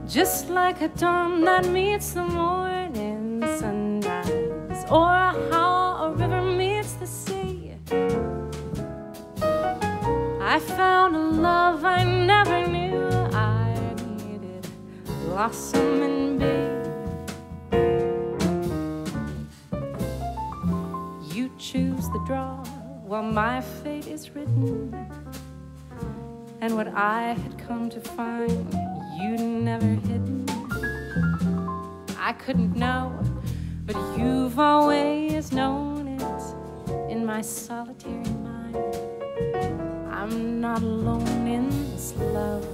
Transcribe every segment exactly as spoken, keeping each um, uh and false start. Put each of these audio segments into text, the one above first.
just like a dawn that meets the morning sunrise, or how a river meets the sea. I found a love I never knew I needed, blossom and babe. You choose the draw while my fate is written, and what I had come to find you'd never hidden. I couldn't know, but you've always known it in my solitary mind. I'm not alone in this love.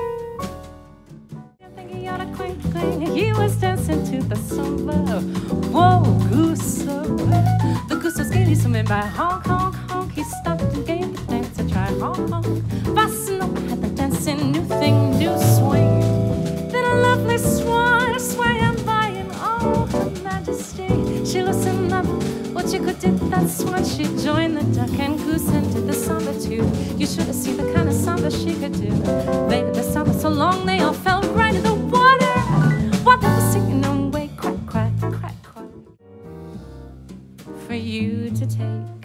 I'm thinking you're a queen, queen. He was dancing to the samba. Whoa, goose. The goose was gaily swimming by. Honk, honk, honk. He stopped and gave the dance a try. Honk, honk. Bossa Nova had the dancing, new thing, new swing. Then a lovely swan swam by in all her majesty. She loosened up what you could do that swan. She joined the duck and goose and did the samba too. You should have seen the kind of samba she could do. They did the samba so long they all fell right in the water. While they were singing away, quack, quack, quack, quack. For you to take,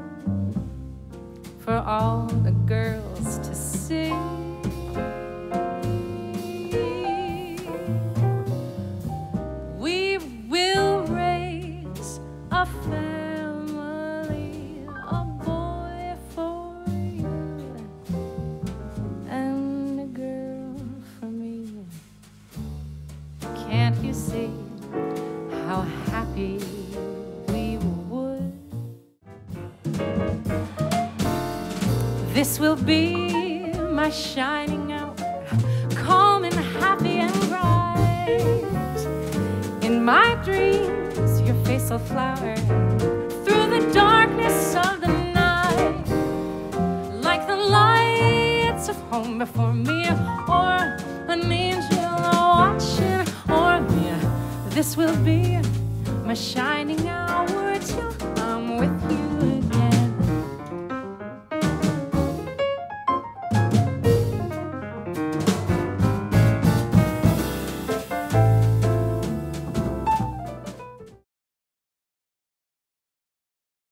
for all the girls to see. We will raise a family, a boy for you, and a girl for me. Can't you see how happy we would? This will be my shining hour, calm and happy and bright. In my dreams, your face will flower through the darkness of the night, like the lights of home before me, or an angel watching o'er me. This will be my shining hour.